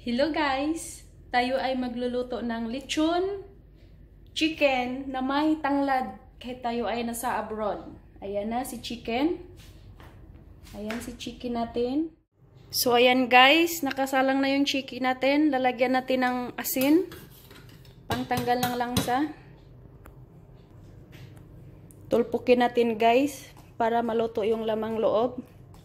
Hello guys! Tayo ay magluluto ng lechon chicken na may tanglad kahit tayo ay nasa abroad. Ayan na si chicken. Ayan si chicken natin. So ayan guys, nakasalang na yung chicken natin. Lalagyan natin ng asin. Pangtanggal ng langsa. Tulpukin natin guys para maluto yung lamang loob.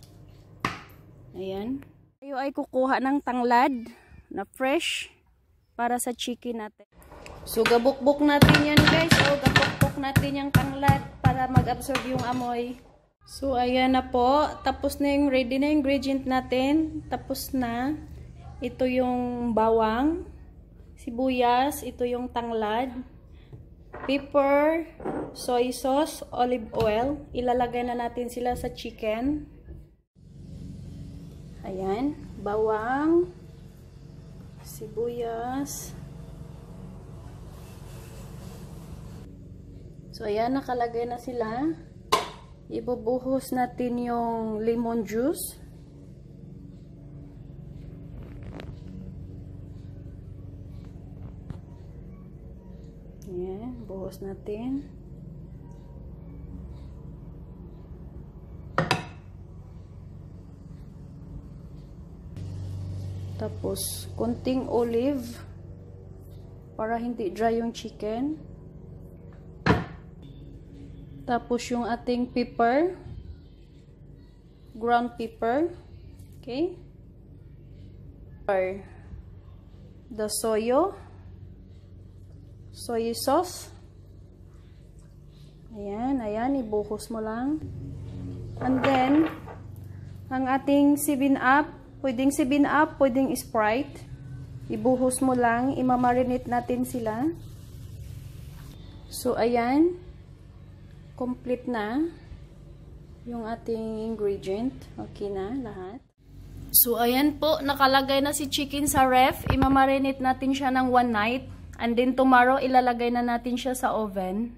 Ayan. Tayo ay kukuha ng tanglad na fresh para sa chicken natin. So gabukbuk natin yan guys. O gabukbuk natin yung tanglad para mag-absorb yung amoy. So ayan na po. Tapos na yung ready na ingredient natin. Tapos na. Ito yung bawang, sibuyas, ito yung tanglad, pepper, soy sauce, olive oil. Ilalagay na natin sila sa chicken. Ayan, bawang, sibuyas. So ayan, nakalagay na sila. Ibubuhos natin yung lemon juice. Ayan, buhos natin. Tapos, konting olive para hindi dry yung chicken. Tapos, yung ating pepper. Ground pepper. Okay. The soy sauce. Ayan, ayan. Ibuhos mo lang. And then, ang ating 7-up. Pwedeng 7-up, pwedeng Sprite. Ibuhos mo lang, imamarinate natin sila. So, ayan. Complete na yung ating ingredient. Okay na lahat. So, ayan po. Nakalagay na si chicken sa ref. Imamarinate natin siya ng 1 night. And then, tomorrow, ilalagay na natin siya sa oven.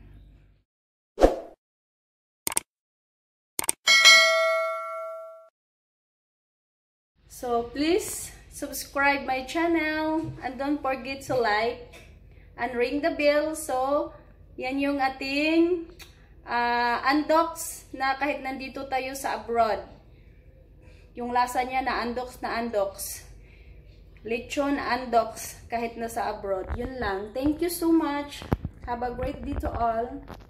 So, please subscribe my channel and don't forget to like and ring the bell. So, yan yung ating andocks na kahit nandito tayo sa abroad. Yung lasa niya na andocks. Lechon andocks kahit nasa abroad. Yun lang. Thank you so much. Have a great day to all.